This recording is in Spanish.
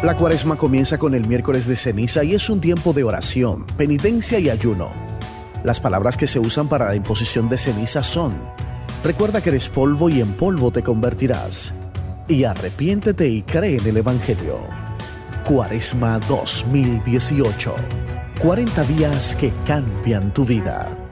La Cuaresma comienza con el miércoles de ceniza y es un tiempo de oración, penitencia y ayuno. Las palabras que se usan para la imposición de ceniza son: recuerda que eres polvo y en polvo te convertirás, y arrepiéntete y cree en el Evangelio. Cuaresma 2018. 40 días que cambian tu vida.